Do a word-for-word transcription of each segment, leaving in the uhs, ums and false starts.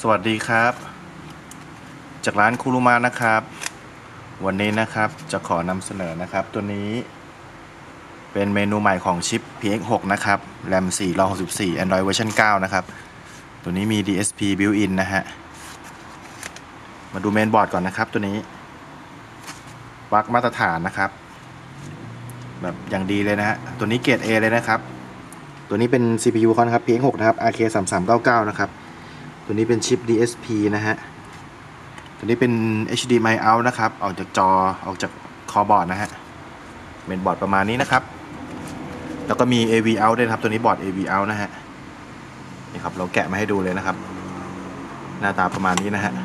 สวัสดีครับจากร้านคุรุมะนะครับวันนี้นะครับจะขอนำเสนอนะครับตัวนี้เป็นเมนูใหม่ของชิป พี เอ็กซ์ หก นะครับ แรม สี่ รอม หกสิบสี่ Android เวอร์ชัน เก้า นะครับตัวนี้มี ดี เอส พี built-in นะฮะมาดูเมนบอร์ดก่อนนะครับตัวนี้ปลั๊กมาตรฐานนะครับแบบอย่างดีเลยนะฮะตัวนี้เกรด A เลยนะครับตัวนี้เป็น ซี พี ยู เขานะครับ พี เอ็กซ์ หก นะครับ อาร์ เค สามสามเก้าเก้า นะครับตัวนี้เป็นชิป ดี เอส พี นะฮะตัวนี้เป็น เอช ดี เอ็ม ไอ out นะครับออกจากจอออกจากคอบอร์ดนะฮะเมนบอร์ดประมาณนี้นะครับแล้วก็มี เอ วี out ด้วยครับตัวนี้บอร์ด เอ วี out นะฮะนี่ครับเราแกะมาให้ดูเลยนะครับหน้าตาประมาณนี้นะฮะ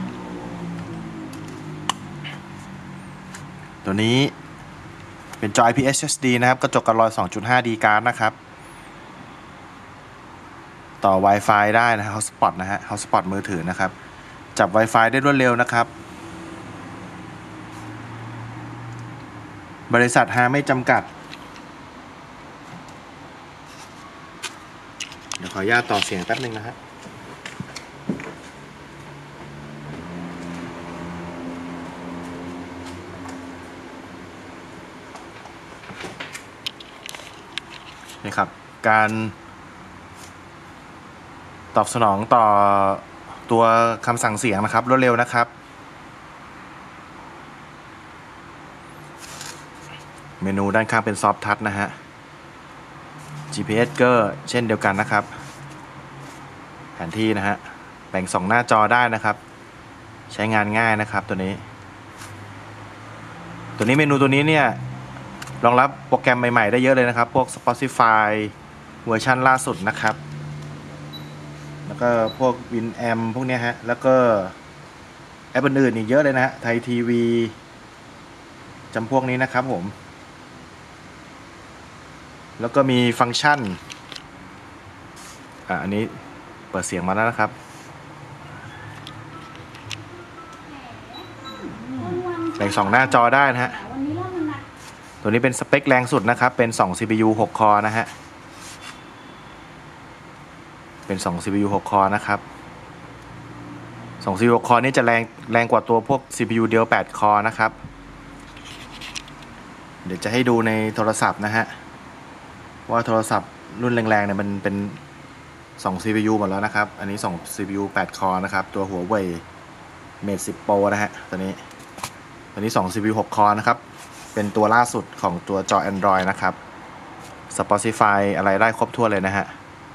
ตัวนี้เป็นจอ ไอ พี เอส เอช ดี นะครับกระจกกันรอย สองจุดห้า ดี การ์ดนะครับต่อ Wi-Fi ได้นะฮะ Hotspot นะฮะ Hotspot มือถือนะครับจับ Wi-Fi ได้รวดเร็วนะครับบริษัทฮาไม่จำกัดเดี๋ยวขออนุญาตต่อเสียงแป๊บนึงนะฮะนี่ครับการตอบสนองต่อตัวคำสั่งเสียงนะครับรวดเร็วนะครับเมนูด้านข้างเป็นซอฟท์ทัชนะฮะ จี พี เอส ก็เช่นเดียวกันนะครับแผนที่นะฮะแบ่งสองหน้าจอได้นะครับใช้งานง่ายนะครับตัวนี้ตัวนี้เมนูตัวนี้เนี่ยรองรับโปรแกรมใหม่ๆได้เยอะเลยนะครับพวก Spotify เวอร์ชันล่าสุดนะครับแล้วก็พวก Winamp พวกนี้ฮะแล้วก็แอปอื่นๆอีกเยอะเลยนะฮะไทยทีวีจำพวกนี้นะครับผมแล้วก็มีฟังก์ชันอ่ะอันนี้เปิดเสียงมาแล้วนะครับแบ่งสองหน้าจอได้นะฮะตัวนี้เป็นสเปคแรงสุดนะครับเป็นสอง ซี พี ยู หก คอร์นะฮะเป็นสอง ซี พี ยู หก คอร์นะครับสอง ซี พี ยู หก คอร์นี่จะแรงแรงกว่าตัวพวก ซี พี ยู เดียวแปด คอร์นะครับเดี๋ยวจะให้ดูในโทรศัพท์นะฮะว่าโทรศัพท์รุ่นแรงๆเนี่ยมันเป็นสอง ซี พี ยู หมดแล้วนะครับอันนี้สอง ซี พี ยู แปด คอร์นะครับตัวหัวเว่ย Mate สิบ Pro นะฮะตัวนี้ตัวนี้สอง ซี พี ยู หก คอร์นะครับเป็นตัวล่าสุดของตัวจอ Android นะครับ Spotify อะไรได้ครบถ้วนเลยนะฮะ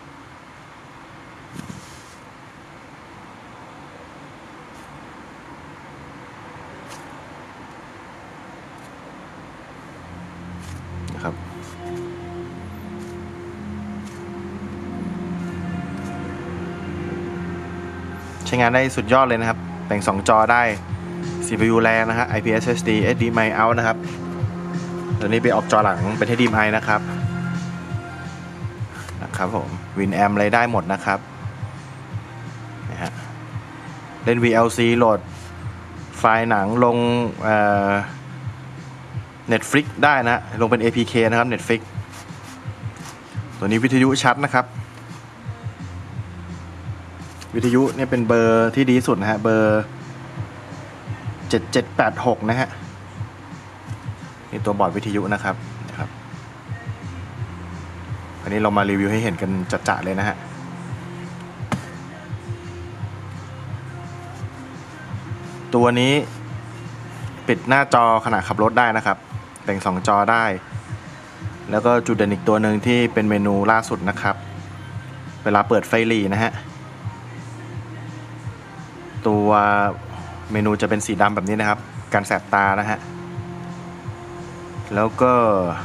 นะครับใช้งานได้สุดยอดเลยนะครับแบ่งสองจอได้ ซี พี ยู แรงนะฮะ ไอ พี เอส เอช ดี เอช ดี เอ็ม ไอ out นะครับตัวนี้ไปออกจอหลังเป็น เอช ดี เอ็ม ไอ นะครับนะครับผม Winamp อะไรได้หมดนะครับนะฮะเล่น วี แอล ซี โหลดไฟล์หนังลงเอ่อ Netflix ได้นะลงเป็น เอ พี เค นะครับ Netflix ตัวนี้วิทยุชัดนะครับวิทยุเนี่ยเป็นเบอร์ที่ดีสุดนะฮะเบอร์เจ็ดเจ็ดแปดหกนะฮะนี่ตัวบอร์ดวิทยุนะครับนะครับอันนี้เรามารีวิวให้เห็นกันจัดๆเลยนะฮะตัวนี้ปิดหน้าจอขณะขับรถได้นะครับแบ่งสองจอได้แล้วก็จุดเด่นอีกตัวหนึ่งที่เป็นเมนูล่าสุดนะครับเวลาเปิดไฟหรี่นะฮะตัวเมนูจะเป็นสีดำแบบนี้นะครับกันแสบตานะฮะแล้วก็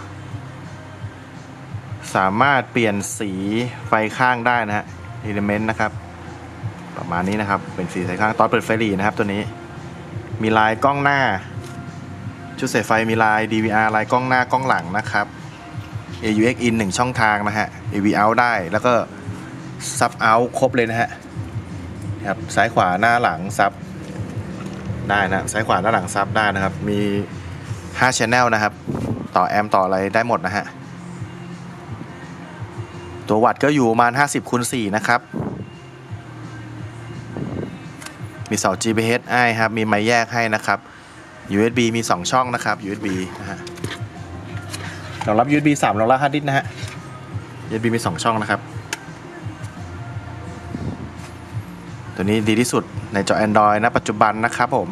สามารถเปลี่ยนสีไฟข้างได้นะฮะ Element นะครับประมาณนี้นะครับเป็นสีไฟข้างตอนเปิดไฟหรี่นะครับตัวนี้มีลายกล้องหน้าชุดเสไฟมีลาย ดี วี อาร์ ลายกล้องหน้ากล้องหลังนะครับ เอ ยู เอ็กซ์ in หนึ่งช่องทางนะฮะ เอ วี out ได้แล้วก็ซับ out ครบเลยนะฮะครับซ้ายขวาหน้าหลังซับได้นะซ้ายขวาหน้าหลังซับได้นะครับมีห้า channel นะครับต่อแอมต่ออะไรได้หมดนะฮะตัววัตต์ก็อยู่ประมาณห้าสิบคูณสี่นะครับมีเสา จี พี เอส ให้ครับมีไมค์แยกให้นะครับ ยู เอส บี มีสองช่องนะครับ ยู เอส บี นะฮะรองรับ ยู เอส บี สามรองรับฮาร์ดดิสก์นะฮะ ยู เอส บี มีสองช่องนะครับตัวนี้ดีที่สุดในจอ Android นะปัจจุบันนะครับผม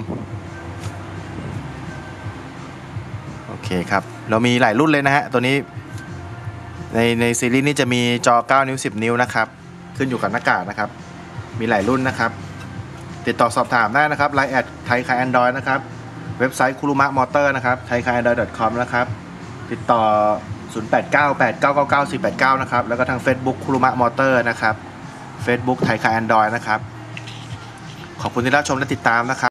โอเคครับเรามีหลายรุ่นเลยนะฮะตัวนี้ในในซีรีส์นี้จะมีจอเก้านิ้วสิบนิ้วนะครับขึ้นอยู่กับหน้ากากนะครับมีหลายรุ่นนะครับติดต่อสอบถามได้นะครับ ไลน์ แอดไทยคายแอนดรอยนะครับเว็บไซต์คุรุมะมอเตอร์นะครับ ไทยคายแอนดรอย ดอท คอม นะครับติดต่อศูนย์ แปด เก้า แปด เก้า เก้า เก้า สี่ แปด เก้านะครับแล้วก็ทาง Facebook คุรุมะมอเตอร์นะครับ Facebook ไทยคายแอนดรอยนะครับขอบคุณที่รับชมและติดตามนะครับ